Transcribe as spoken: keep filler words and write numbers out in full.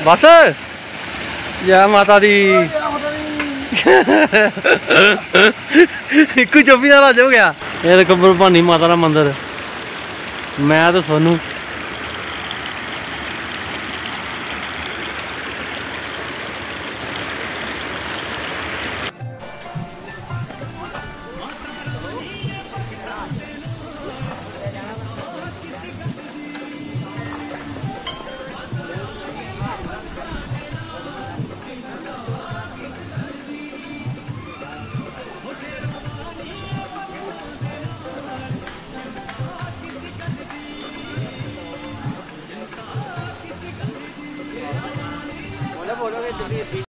बस जय माता दी एक चौबी का राज हो गया। ये देखो भवानी माता का मंदिर, मैं तो सोनू। बोलोगे